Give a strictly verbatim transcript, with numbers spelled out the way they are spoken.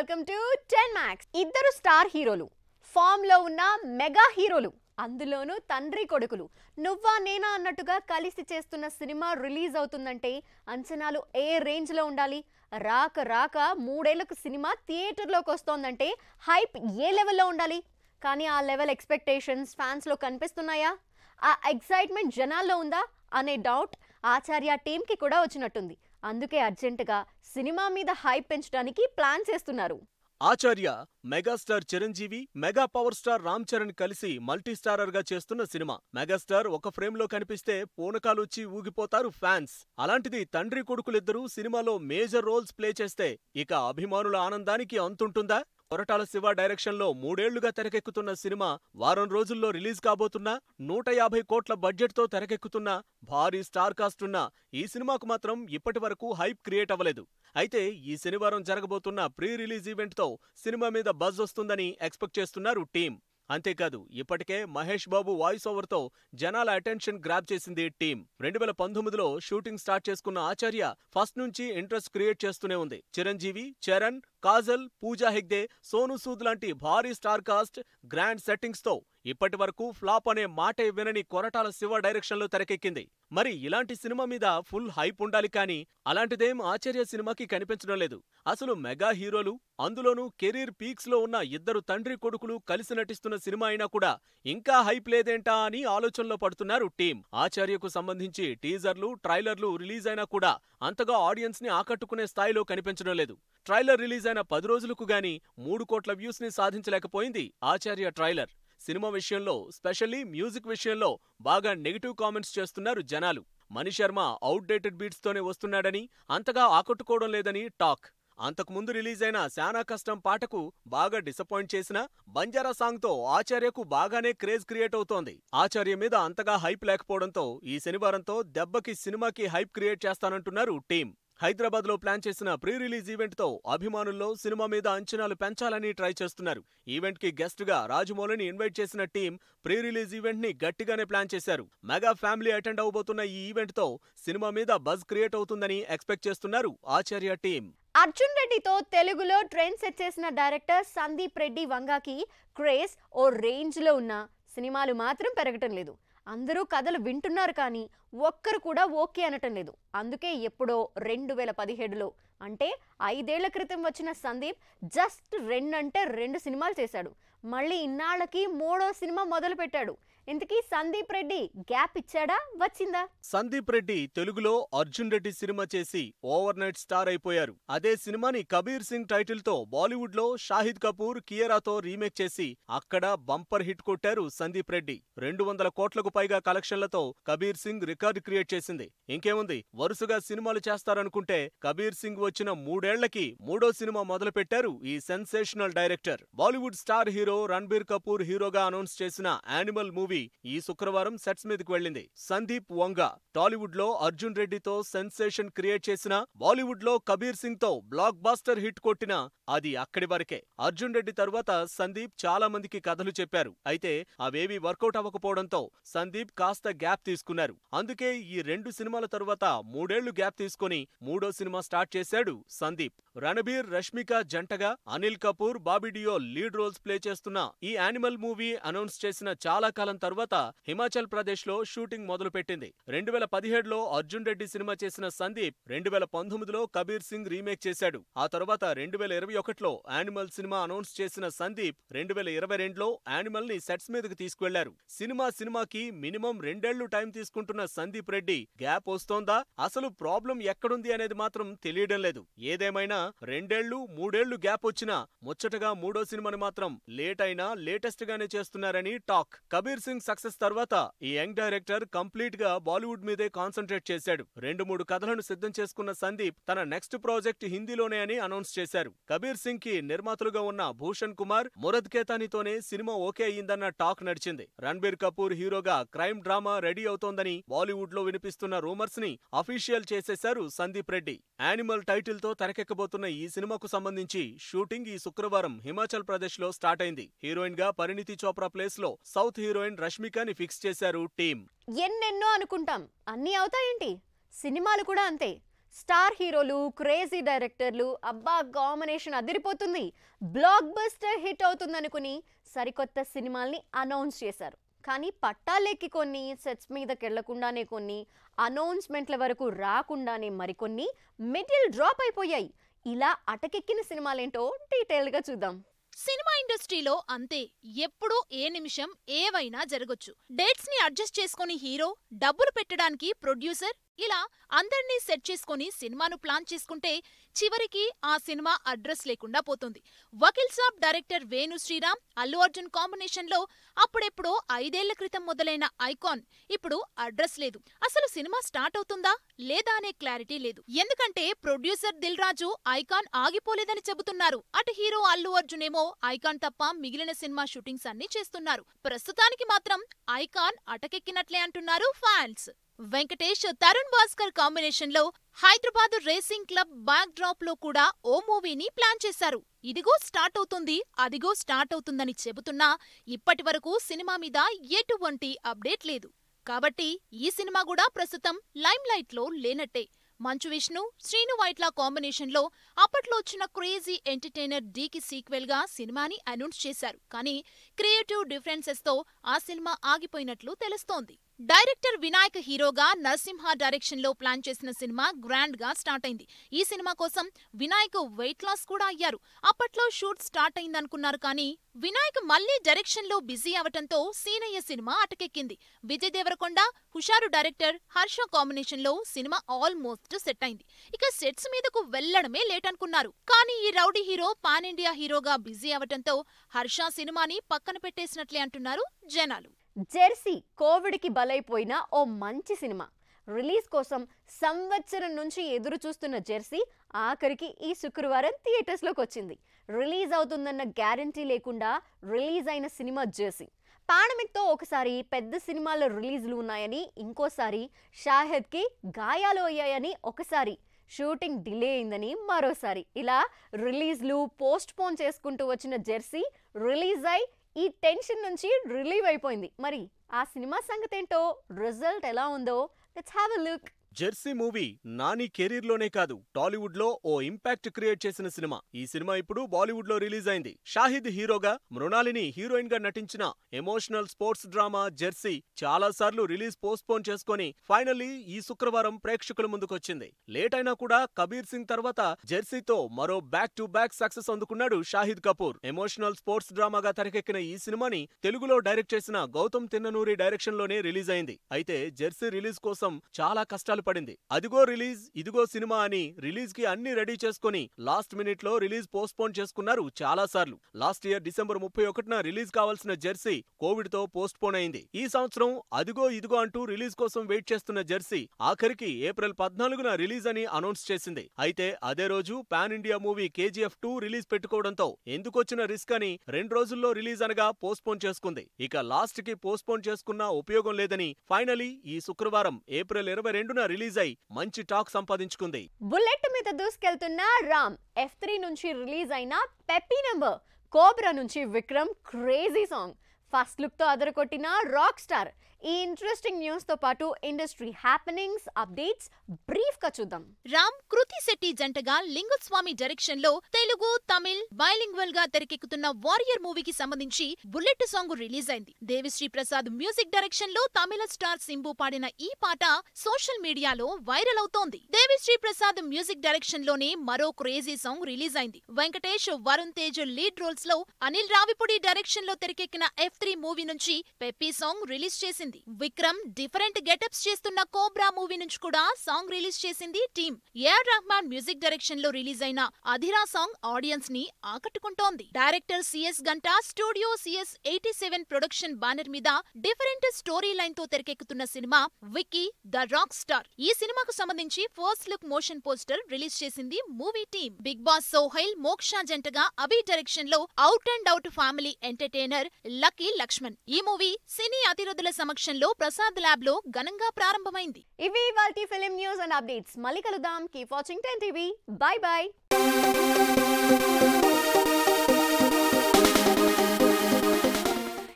Welcome to Ten Max. ఇద్దరు star హీరోలు, form లో ఉన్న మెగా హీరోలు, అందులోనూ తండ్రి కొడుకులు నువ్వా నేనా అన్నట్టుగా కలిసి చేస్తున్న సినిమా రిలీజ్ అవుతుందంటే అంచనాలు ఏ రేంజ్ లో ఉండాలి? రాక రాక మూడేళ్లకు సినిమా థియేటర్లోకి వస్తోందంటే హైప్ ఏ లెవెల్లో ఉండాలి? కానీ ఆ లెవెల్ ఎక్స్పెక్టేషన్స్ ఫ్యాన్స్ లో కనిపిస్తున్నాయా? ఆ ఎక్సైట్మెంట్ జనాల్లో ఉందా అనే డౌట్ ఆచార్య టీంకి కూడా వచ్చినట్టుంది. అందుకే అర్జెంటుగా సినిమా మీద హైప్ పెంచడానికి ప్లాన్ చేస్తున్నారు. Acharya megastar Chiranjeevi, mega power star Ram Charan కలిసి మల్టీ స్టారర్ గా చేస్తున్న సినిమా. మెగాస్టార్ ఒక ఫ్రేమ్ లో కనిపిస్తే పూనకాలొచ్చి ఊగిపోతారు ఫ్యాన్స్. అలాంటిది తండ్రి కొడుకులిద్దరూ సినిమాలో మేజర్ రోల్స్ ప్లే చేస్తే ఇక అభిమానుల ఆనందానికి అంతుంటుందా? కొరటాల శివ డైరెక్షన్ లో మూడేళ్లుగా తెరకెక్కుతున్న సినిమా వారం రోజుల్లో రిలీజ్ కాబోతున్నా, నూట యాభై కోట్ల బడ్జెట్ తో తెరకెక్కుతున్న భారీ స్టార్ కాస్ట్ ఉన్న ఈ సినిమాకు మాత్రం ఇప్పటి వరకు హైప్ క్రియేట్ అవ్వలేదు. అయితే ఈ శనివారం జరగబోతున్న ప్రీ రిలీజ్ ఈవెంట్ తో సినిమా మీద బజ్ వస్తుందని ఎక్స్పెక్ట్ చేస్తున్నారు టీం. అంతేకాదు, ఇప్పటికే మహేష్ బాబు వాయిస్ ఓవర్ తో జనాల అటెన్షన్ గ్రాబ్ చేసింది టీం. రెండు వేల పంతొమ్మిదిలో షూటింగ్ స్టార్ట్ చేసుకున్న ఆచార్య ఫస్ట్ నుంచి ఇంట్రెస్ట్ క్రియేట్ చేస్తూనే ఉంది. చిరంజీవి, చరణ్, కాజల్, పూజా హెగ్డే, సోను సూద్ లాంటి భారీ స్టార్ కాస్ట్, గ్రాండ్ సెట్టింగ్స్ తో ఇప్పటి వరకు ఫ్లాప్ అనే మాటే వినని కొరటాల శివ డైరెక్షన్ లో తెరకెక్కింది. మరి ఇలాంటి సినిమా మీద ఫుల్ హైప్ ఉండాలి, కానీ అలాంటిదేం ఆచార్య సినిమాకి కనిపించడం లేదు. అసలు మెగా హీరోలు, అందులోనూ కెరీర్ పీక్స్ లో ఉన్న ఇద్దరు తండ్రి కొడుకులు కలిసి నటిస్తున్న సినిమా అయినా కూడా ఇంకా హైప్ లేదేంటా అని ఆలోచనలో పడుతున్నారు టీం. ఆచార్యకు సంబంధించి టీజర్లు, ట్రైలర్లు రిలీజ్ అయినా కూడా అంతగా ఆడియన్స్ ని ఆకట్టుకునే స్థాయిలో కనిపించడం లేదు. ట్రైలర్ రిలీజ్ అయిన పది రోజులకు గానీ మూడు కోట్ల వ్యూస్ ని సాధించలేకపోయింది ఆచార్య ట్రైలర్. సినిమా విషయంలో, స్పెషల్లీ మ్యూజిక్ విషయంలో బాగా నెగిటివ్ కామెంట్స్ చేస్తున్నారు జనాలు. Mani Sharma out dated beats తోనే వస్తున్నాడని, అంతగా ఆకట్టుకోవడం లేదని టాక్. అంతకుముందు రిలీజ్ అయిన శానా కష్టం పాటకు బాగా డిసప్పాయింట్ చేసిన బంజారా సాంగ్ తో ఆచార్యకు బాగానే క్రేజ్ క్రియేట్ అవుతోంది. ఆచార్య మీద అంతగా హైప్ లేకపోవడంతో ఈ శనివారంతో దెబ్బకి సినిమాకి హైప్ క్రియేట్ చేస్తానంటున్నారు టీం. హైదరాబాద్ లో ప్లాన్ చేసిన ప్రీ రిలీజ్ ఈవెంట్ తో అభిమానుల్లో సినిమా మీద అంచనాలు పెంచాలని ట్రై చేస్తున్నారు. ఈవెంట్ కి గెస్ట్ గా రాజమౌళిని ఇన్వైట్ చేసిన టీం ప్రీ రిలీజ్ ఈవెంట్ ని గట్టిగానే ప్లాన్ చేశారు. మెగా ఫ్యామిలీ అటెండ్ అవబోతున్న ఈ ఈవెంట్ తో సినిమా మీద బజ్ క్రియేట్ అవుతుందని ఎక్స్పెక్ట్ చేస్తున్నారు ఆచార్య టీం. అర్జున్ రెడ్డితో తెలుగులో ట్రెండ్ సెట్ చేసిన డైరెక్టర్ సందీప్ రెడ్డి వంగాకి క్రేజ్ ఓ రేంజ్ లో ఉన్న సినిమాలు మాత్రం పెరగటం లేదు. అందరూ కథలు వింటున్నారు, కానీ ఒక్కరు కూడా ఓకే అనటం లేదు. అందుకే ఎప్పుడో రెండు వేల పదిహేడులో అంటే ఐదేళ్ల క్రితం వచ్చిన సందీప్ జస్ట్ రెండంటే రెండు సినిమాలు చేశాడు. మళ్ళీ ఇన్నాళ్ళకి మూడో సినిమా మొదలు పెట్టాడు. ఇంతకీ సందీప్ రెడ్డి గ్యాప్ ఇచ్చాడా, వచ్చిందా? సందీప్ రెడ్డి తెలుగులో అర్జున్ రెడ్డి సినిమా చేసి ఓవర్ నైట్ స్టార్ అయిపోయారు. అదే సినిమాని కబీర్ సింగ్ టైటిల్ తో బాలీవుడ్ లో షాహిద్ కపూర్, కియారాతో రీమేక్ చేసి అక్కడ బంపర్ హిట్ కొట్టారు సందీప్ రెడ్డి. రెండు వందల కోట్లకు పైగా కలెక్షన్లతో కబీర్ సింగ్ రికార్డు క్రియేట్ చేసింది. ఇంకేముంది, వరుసగా సినిమాలు చేస్తారనుకుంటే కబీర్ సింగ్ వచ్చిన మూడేళ్లకి మూడో సినిమా మొదలు పెట్టారు ఈ sensational director. Bollywood star hero Ranbir Kapoor హీరోగా అనౌన్స్ చేసిన యానిమల్ మూవీ ఈ శుక్రవారం సెట్స్ మీదకు వెళ్ళింది. సందీప్ వంగ టాలీవుడ్ లో అర్జున్ రెడ్డితో సెన్సేషన్ క్రియేట్ చేసిన, బాలీవుడ్ లో కబీర్ సింగ్ తో బ్లాక్ బాస్టర్ హిట్ కొట్టిన అది అక్కడి వరకే. అర్జున్ రెడ్డి తరువాత సందీప్ చాలా మందికి కథలు చెప్పారు. అయితే అవేవి వర్కౌట్ అవ్వకపోవడంతో సందీప్ కాస్త గ్యాప్ తీసుకున్నారు. అందుకే ఈ రెండు సినిమాల తరువాత మూడేళ్లు గ్యాప్ తీసుకుని మూడో సినిమా స్టార్ట్ చేశాడు సందీప్. రణబీర్, రష్మిక జంటగా Anil Kapoor, Bobby Deol lead roles play చేస్తున్న ఈ యానిమల్ మూవీ అనౌన్స్ చేసిన చాలా కాలం తర్వాత హిమాచల్ ప్రదేశ్ లో షూటింగ్ మొదలు పెట్టింది. రెండు వేల పదిహేడులో అర్జున్ రెడ్డి సినిమా చేసిన సందీప్ రెండు వేల పంతొమ్మిదిలో కబీర్ సింగ్ రీమేక్ చేశాడు. ఆ తర్వాత రెండు వేల ఇరవై ఒకటిలో యానిమల్ సినిమా అనౌన్స్ చేసిన సందీప్ రెండు వేల ఇరవై రెండులో యానిమల్ ని సెట్స్ మీదకి తీసుకువెళ్లారు. సినిమా సినిమాకి మినిమం రెండేళ్లు టైం తీసుకుంటున్న సందీప్ రెడ్డి గ్యాప్ వస్తోందా, అసలు ప్రాబ్లం ఎక్కడుంది అనేది మాత్రం తెలియడం లేదు. ఏదేమైనా రెండేళ్లు మూడేళ్లు గ్యాప్ వచ్చినా ముచ్చటగా మూడో సినిమాని మాత్రం లేట్ అయినా లేటెస్ట్ గానే చేస్తున్నారని టాక్. కబీర్ సింగ్ సక్సెస్ తర్వాత ఈ యంగ్ డైరెక్టర్ కంప్లీట్ గా బాలీవుడ్ మీదే కాన్సంట్రేట్ చేశాడు. రెండు మూడు కథలను సిద్ధం చేసుకున్న సందీప్ తన నెక్స్ట్ ప్రాజెక్ట్ హిందీలోనే అని అనౌన్స్ చేశారు. కబీర్ సింగ్ కి నిర్మాతలుగా ఉన్న భూషణ్ కుమార్, మురద్ కేతానితోనే సినిమా ఓకే అయ్యిందన్న టాక్ నడిచింది. రణబీర్ కపూర్ హీరోగా క్రైమ్ డ్రామా రెడీ అవుతోందని బాలీవుడ్ లో వినిపిస్తున్న రూమర్స్ ని అఫీషియల్ చేసేశారు సందీప్ రెడ్డి. యానిమల్ టైటిల్ తో తెరకెక్కబోతున్న ఈ సినిమాకు సంబంధించి షూటింగ్ ఈ శుక్రవారం హిమాచల్ ప్రదేశ్ లో స్టార్ట్ అయింది. హీరోయిన్ గా పరిణీతి చోప్రా ప్లేస్ లో సౌత్ హీరోయిన్ రష్మికని ఫిక్స్ చేశారు టీం. ఎన్నెన్నో అనుకుంటాం, అన్నీ అవుతాయేంటి? సినిమాలు కూడా అంతే. స్టార్ హీరోలు, క్రేజీ డైరెక్టర్లు, అబ్బా కాంబినేషన్ అదిరిపోతుంది, బ్లాక్ బస్టర్ హిట్ అవుతుందనుకుని సరికొత్త సినిమాల్ని అనౌన్స్ చేశారు. కానీ పట్టాలెక్కి కొన్ని, సెట్స్ మీదకి వెళ్లకుండానే కొన్ని, అనౌన్స్మెంట్ల వరకు రాకుండానే మరికొన్ని మిడిల్ డ్రాప్ అయిపోయాయి. ఇలా అటకెక్కిన సినిమాలేంటో డీటెయిల్గా చూద్దాం. సినిమా ఇండస్ట్రీలో అంతే, ఎప్పుడూ ఏ నిమిషం ఏవైనా జరగొచ్చు. డేట్స్ ని అడ్జస్ట్ చేసుకుని హీరో, డబ్బులు పెట్టడానికి ప్రొడ్యూసర్, ఇలా అందర్నీ సెట్ చేసుకుని సినిమాను ప్లాన్ చేసుకుంటే చివరికి ఆ సినిమా అడ్రస్ లేకుండా పోతుంది. వకీల్ సాబ్ డైరెక్టర్ వేణు శ్రీరామ్, అల్లు అర్జున్ కాంబినేషన్ లో అప్పుడెప్పుడో ఐదేళ్ల క్రితం మొదలైన ఐకాన్ ఇప్పుడు అడ్రస్ లేదు. అసలు సినిమా స్టార్ట్ అవుతుందా లేదా అనే క్లారిటీ లేదు. ఎందుకంటే ప్రొడ్యూసర్ దిల్ రాజు ఐకాన్ ఆగిపోలేదని చెబుతున్నారు. అటు హీరో అల్లు అర్జున్ ఏమో ఐకాన్ తప్ప మిగిలిన సినిమా షూటింగ్స్ అన్ని చేస్తున్నారు. ప్రస్తుతానికి మాత్రం ఐకాన్ అటకెక్కినట్లే అంటున్నారు ఫ్యాన్స్. వెంకటేష్, తరుణ్ భాస్కర్ కాంబినేషన్ లో Hyderabad racing club backdrop లో కూడా ఓ మూవీని ప్లాన్ చేశారు. ఇదిగో స్టార్ట్ అవుతుంది, అదిగో స్టార్ట్ అవుతుందని చెబుతున్నా ఇప్పటి వరకు సినిమా మీద ఎటువంటి అప్డేట్ లేదు. కాబట్టి ఈ సినిమా కూడా ప్రస్తుతం లైమ్ లైట్ లో లేనట్టే. మంచు విష్ణు, శ్రీను వైట్ల కాంబినేషన్ లో అప్పట్లో వచ్చిన క్రేజీ ఎంటర్టైనర్ డీకి సీక్వెల్ గా సినిమాని అనౌన్స్ చేశారు. కానీ క్రియేటివ్ డిఫరెన్సెస్ తో ఆ సినిమా ఆగిపోయినట్లు తెలుస్తోంది. డైరెక్టర్ వినాయక్ హీరోగా నరసింహ డైరెక్షన్ లో ప్లాన్ చేసిన సినిమా గ్రాండ్ గా స్టార్ట్ అయింది. ఈ సినిమా కోసం వినాయక్ వెయిట్ లాస్ కూడా అయ్యారు. అప్పట్లో షూట్ స్టార్ట్ అయిందనుకున్నారు కానీ వినాయక్ మళ్లీ డైరెక్షన్ లో బిజీ అవటంతో సీనయ్య సినిమా అటకెక్కింది. విజయ్ దేవరకొండ, హుషారు డైరెక్టర్ హర్ష కాంబినేషన్ లో సినిమా ఆల్మోస్ట్ సెట్ అయింది. ఇక సెట్స్ మీదకు వెళ్లడమే లేట్ అనుకున్నారు. కానీ ఈ రౌడీ హీరో పాన్ ఇండియా హీరోగా బిజీ అవటంతో హర్ష సినిమాని పక్కన పెట్టేసినట్లే అంటున్నారు జనాలు. జెర్సీ కోవిడ్కి బలైపోయిన ఓ మంచి సినిమా. రిలీజ్ కోసం సంవత్సరం నుంచి ఎదురు చూస్తున్న జెర్సీ ఆఖరికి ఈ శుక్రవారం థియేటర్స్లోకి వచ్చింది. రిలీజ్ అవుతుందన్న గ్యారంటీ లేకుండా రిలీజ్ అయిన సినిమా జెర్సీ. పాండమిక్తో ఒకసారి పెద్ద సినిమాల రిలీజ్లు ఉన్నాయని, ఇంకోసారి షాహిద్కి గాయాలు అయ్యాయని, ఒకసారి షూటింగ్ డిలే అయిందని, మరోసారి ఇలా రిలీజ్లు పోస్ట్ పోన్ చేసుకుంటూ వచ్చిన జెర్సీ రిలీజ్ అయి ఈ టెన్షన్ నుంచి రిలీవ్ అయిపోయింది. మరి ఆ సినిమా సంగతేంటో, రిజల్ట్ ఎలా ఉందో let's have a look. Jersey movie Nani career లోనే కాదు, టాలీవుడ్ లో ఓ ఇంపాక్ట్ క్రియేట్ చేసిన సినిమా. ఈ సినిమా ఇప్పుడు బాలీవుడ్ లో రిలీజ్ అయింది. షాహిద్ హీరోగా, మృణాలిని హీరోయిన్ గా నటించిన ఎమోషనల్ స్పోర్ట్స్ డ్రామా జెర్సీ చాలా సార్లు రిలీజ్ పోస్ట్ పోన్ చేసుకుని ఫైనల్లీ ఈ శుక్రవారం ప్రేక్షకుల ముందుకొచ్చింది. లేట్ అయినా కూడా కబీర్ సింగ్ తర్వాత జెర్సీతో మరో బ్యాక్ టు బ్యాక్ సక్సెస్ అందుకున్నాడు షాహిద్ కపూర్. ఎమోషనల్ స్పోర్ట్స్ డ్రామాగా తెరకెక్కిన ఈ సినిమాని తెలుగులో డైరెక్ట్ చేసిన గౌతమ్ తిన్ననూరి డైరెక్షన్ లోనే రిలీజ్ అయింది. అయితే జెర్సీ రిలీజ్ కోసం చాలా కష్టాలు పడింది. అదిగో రిలీజ్, ఇదిగో సినిమా అని రిలీజ్ కి అన్ని రెడీ చేసుకుని లాస్ట్ మినిట్ లో రిలీజ్ పోస్ట్ పోన్ చేసుకున్నారు చాలా సార్లు. లాస్ట్ ఇయర్ డిసెంబర్ ముప్పై ఒకటిన రిలీజ్ కావాల్సిన జెర్సీ కోవిడ్ తో పోస్ట్ పోన్ అయింది. ఈ సంవత్సరం అదిగో ఇదిగో అంటూ రిలీజ్ కోసం వెయిట్ చేస్తున్న జెర్సీ ఆఖరికి ఏప్రిల్ పద్నాలుగున రిలీజ్ అని అనౌన్స్ చేసింది. అయితే అదే రోజు pan India movie KGF two release పెట్టుకోవడంతో ఎందుకొచ్చిన రిస్క్ అని రెండు రోజుల్లో రిలీజ్ అనగా పోస్ట్ పోన్ చేసుకుంది. ఇక లాస్ట్ కి పోస్ట్ పోన్ చేసుకున్నా ఉపయోగం లేదని ఫైనలీ ఈ శుక్రవారం ఏప్రిల్ ఇరవై రెండున రిలీజ్ అయి మంచి టాక్ సంపాదించుకుంది. బుల్లెట్ మీద దూసుకెళ్తున్న రామ్, ఎఫ్ త్రీ నుంచి రిలీజ్ అయిన పెప్పీ నెంబర్, కోబ్రా నుంచి Vikram crazy song, first look తో అదరకొట్టిన రాక్ స్టార్. ఈ ఇంట్రెస్టింగ్ న్యూస్ తో పాటు ఇండస్ట్రీ హ్యాపెనింగ్స్, అప్డేట్స్ బ్రీఫ్ గా చూద్దాం. రామ్, కృతి శెట్టి జంటగా లింగుస్వామి డైరెక్షన్ లో తెలుగు, తమిళ్ బైలింగ్వల్ గా తెరకెక్కుతున్న వారియర్ మూవీకి సంబంధించి బుల్లెట్ సాంగ్ రిలీజ్ అయింది. దేవిశ్రీ ప్రసాద్ మ్యూజిక్ డైరెక్షన్ లో తమిళ స్టార్ సింబు పాడిన ఈ పాట సోషల్ మీడియాలో వైరల్ అవుతోంది. దేవిశ్రీ ప్రసాద్ మ్యూజిక్ డైరెక్షన్ లోనే మరో క్రేజీ సాంగ్ రిలీజ్ అయింది. వెంకటేష్, వరుణ్ తేజ్ లీడ్ రోల్స్ లో అనిల్ రావిపూడి డైరెక్షన్ లో తెరకెక్కిన ఎఫ్ త్రీ మూవీ నుంచి పెప్పీ సాంగ్ రిలీజ్ చేసింది. విక్రమ్ డిఫరెంట్ గెటప్స్ చేస్తున్న కోబ్రా మూవీ నుంచి కూడా సాంగ్ రిలీజ్ చేసింది team. AR Rahman music direction లో రిలీజ్ అయిన అధిరా సాంగ్ ఆడియన్స్ ని ఆకట్టుకుంటోంది. Director CS Ganta, studio CS eighty seven production banner మీద డిఫరెంట్ స్టోరీ లైన్ తో తెరకెక్కుతున్న సినిమా విక్కీ ద రాక్ స్టార్. ఈ సినిమాకు సంబంధించి first look motion poster release చేసింది movie team. Big Boss Sohail, Moksha జంటగా అభి డైరెక్షన్ లో out and out family entertainer Lucky Lakshman. ఈ మూవీ సినీ అతిరథుల సమక్షంలో ప్రసాద్ ల్యాబ్ లో ఘనంగా ప్రారంభమైంది. ఇవి ఇవాల్టి ఫిల్మ్ న్యూస్ అండ్ అప్డేట్స్. మళ్ళీ కలుద్దాం. Keep watching ten TV. Bye by.